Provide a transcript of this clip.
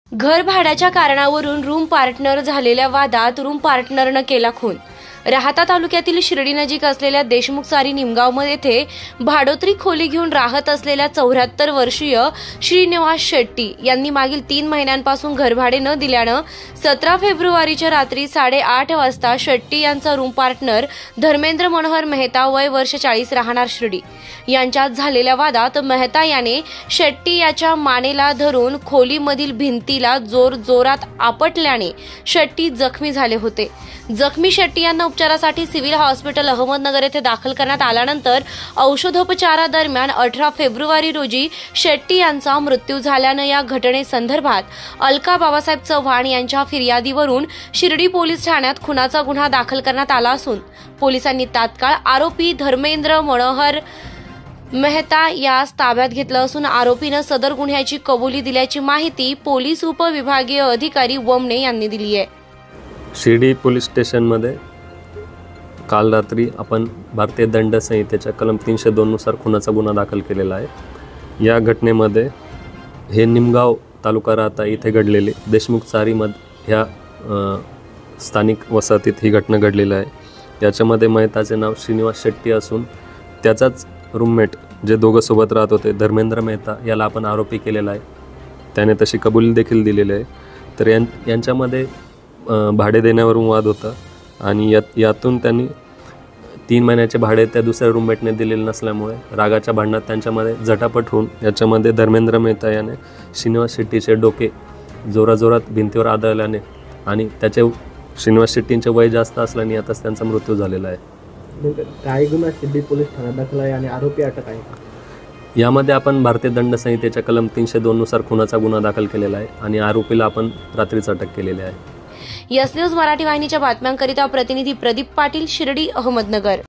घर भाड्याच्या कारणावरून रूम पार्टनर झालेल्या वादात रूम पार्टनरनं केला खून। राहाता तालुक्यातील शिर्डी नजीक असलेल्या देशमुख चारी निमगाव येथे भाडोत्री खोली घेऊन राहत असलेल्या 74 वर्षीय श्रीनिवास शेट्टी यांनी मागील 3 महिन्यांपासून घरभाडे न दिल्यानं 17 फेब्रुवारीच्या रात्री 8:30 वाजता शेट्टी यांचा रूम पार्टनर धर्मेंद्र मनोहर मेहता वय वर्ष 40 राहणार शिर्डी यांच्यात झालेल्या वादात मेहता याने शेट्टी याच्या मानेला धरून खोलीमधील भिंतीला जोरात आपटल्याने शेट्टी जखमी झाले होते। जखमी शेट्टी यांना उपचारासाठी सिव्हिल हॉस्पिटल अहमदनगर येथे दाखल करण्यात आल्यानंतर औषधोपचारादरम्यान 18 फेब्रुवारी रोजी शेट्टी यांचा मृत्यू झाल्यानं या घटनेसंदर्भात अलका बाबासाहेब चव्हाण यांच्या फिर्यादीवरून शिर्डी पोलीस ठाण्यात खुनाचा गुन्हा दाखल करण्यात आला असून पोलिसांनी तात्काळ आरोपी धर्मेंद्र मनोहर मेहता यास ताब्यात घेतलं असून आरोपीनं सदर गुन्ह्याची कबुली दिल्याची माहिती पोलीस उपविभागीय अधिकारी वमने यांनी दिली आहे। शिर्डी पोलीस स्टेशनमध्ये काल रात्री आपण भारतीय दंड संहितेच्या कलम 302 नुसार खुनाचा गुन्हा दाखल केलेला आहे। या घटनेमध्ये हे निमगाव तालुका राहता इथे घडलेले देशमुख चारी ह्या स्थानिक वसाहतीत ही घटना घडलेली आहे। याच्यामध्ये मेहताचे नाव श्रीनिवास शेट्टी असून त्याचाच रूममेट जे दोघं सोबत राहत होते धर्मेंद्र मेहता याला आपण आरोपी केलेला आहे। त्याने तशी कबुली देखील दिलेली आहे। तर यांच्यामध्ये भाडे देण्यावरून वाद होता आणि यातून त्यांनी 3 महिन्याचे भाडे त्या दुसऱ्या रूममेटने दिलेले नसल्यामुळे रागाच्या भांडणात त्यांच्यामध्ये झटापट होऊन याच्यामध्ये धर्मेंद्र मेहता याने श्रीनिवास शेट्टीचे डोके जोराजोरात भिंतीवर आदळल्याने आणि त्याचे श्रीनिवास शेट्टींचे वय जास्त असल्याने आताच त्यांचा मृत्यू झालेला आहे। काय गुन्हा शिर्डी पोलीस ठाण्यात दाखल आहे आणि आरोपी अटक आहे? यामध्ये आपण भारतीय दंड संहितेच्या कलम 302 नुसार खुनाचा गुन्हा दाखल केलेला आहे आणि आरोपीला आपण रात्रीच अटक केलेली आहे। यस न्यूज मराठी वाहिनीच्या बातम्यांकरिता प्रतिनिधी प्रदीप पाटील, शिर्डी, अहमदनगर।